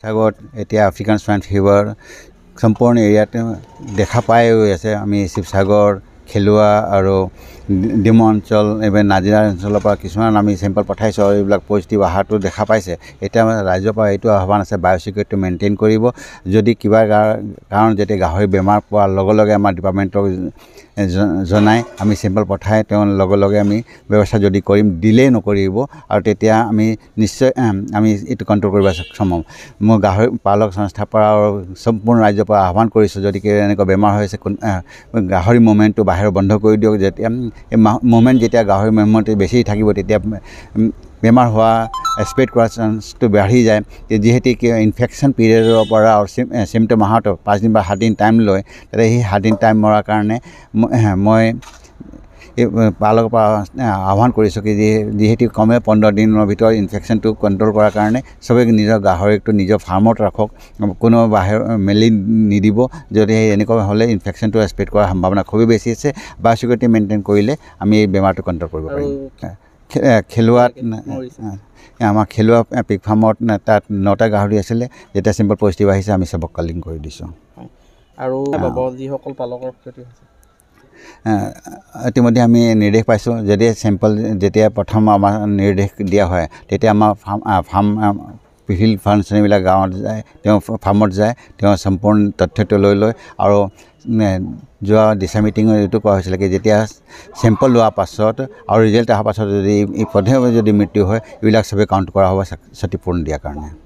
শিৱসাগৰত এতিয়া African স্ৱাইন fever সম্পূৰ্ণ এৰিয়াতে দেখা পাই আছে। আমি শিৱসাগৰ খেলুৱা আৰু ডিমৌ অঞ্চল এইবাৰ নাজিৰা অঞ্চলৰ পৰা কিছুমান আমি চেম্পল পঠাইছোঁ আৰু এইবিলাক পজিটিভ অহাটো দেখা পাইছে। এতিয়া ৰাইজৰ পৰা এইটো আহ্বান আছে বায়'চিকিউৰিটিটো মেইনটেইন কৰিব। যদি কিবা কাৰণ যেতিয়া গাহৰি বেমাৰ পোৱাৰ লগে লগে আমাৰ ডিপাৰ্টমেণ্টক জনাই আমি চেম্পল পঠাই তেওঁ লগে লগে আমি ব্যৱস্থা যদি কৰিম ডিলে নকৰিব আৰু তেতিয়া আমি নিশ্চয় আমি এইটো কণ্ট্ৰল কৰিব সক্ষম হ'ম। মই গাহৰি পালক সংস্থাৰ পৰা আৰু সম্পূৰ্ণ ৰাজ্যৰ পৰা আহ্বান কৰিছোঁ যদি এনেকুৱা বেমাৰ হৈছে গাহৰি মুভমেণ্টটো বাহিৰ বন্ধ কৰি দিয়ক। যেতিয়া এই মুভমেণ্ট যেতিয়া গাহৰি মুভমেণ্ট বেছি থাকিব তেতিয়া বেমাৰ হোৱা স্প্ৰেড কৰা চান্সটো বাঢ়ি যায়। যিহেতু ইনফেকশ্যন পিৰিয়ডৰ পৰা আৰু চিমটম আহোঁতে 5 দিন বা 7 দিন টাইম লয়, তেতিয়া সেই 7 দিন টাইম মৰাৰ কাৰণে মই পালকৰ পৰা আহ্বান কৰিছোঁ কি যিহেতু কমে 15 দিনৰ ভিতৰত ইনফেকশ্যনটো কণ্ট্ৰল কৰাৰ কাৰণে চবেই নিজৰ গাহৰিটো নিজৰ ফাৰ্মত ৰাখক, কোনো বাহিৰ মেলি নিদিব। যদি এনেকুৱা হ'লে ইনফেকশ্যনটো স্প্ৰেড কৰাৰ সম্ভাৱনা খুবেই বেছি আছে। বায়'চিকিউৰিটি মেইনটেইন কৰিলে আমি এই বেমাৰটো কণ্ট্ৰল কৰিব পাৰিম। খেলুৱাত আমাৰ খেলুৱা পিক ফাৰ্মত তাত 9টা গাহৰি আছিলে। যেতিয়া চিম্পল পজিটিভ আহিছে আমি চবক কালিং কৰি দিছোঁ। আৰু যিসকল পালকৰ ক্ষতি হৈছে ইতিমধ্যে আমি নিৰ্দেশ পাইছোঁ। যদি চেম্পল যেতিয়া প্ৰথম আমাৰ নিৰ্দেশ দিয়া হয় তেতিয়া আমাৰ ফাৰ্ম ফিল্ড ফাংচনবিলাক গাঁৱত যায়, তেওঁ ফাৰ্মত যায়, তেওঁ সম্পূৰ্ণ তথ্যটো লৈ লয়। আৰু যোৱা দিশা মিটিঙত এইটো কোৱা হৈছিলে কি যেতিয়া চেম্পল লোৱাৰ পাছত আৰু ৰিজাল্ট অহাৰ পাছত যদি এই পদ্ধতিভাৱে যদি মৃত্যু হয় এইবিলাক চবেই কাউণ্ট কৰা হ'ব ক্ষতিপূৰণ দিয়াৰ কাৰণে।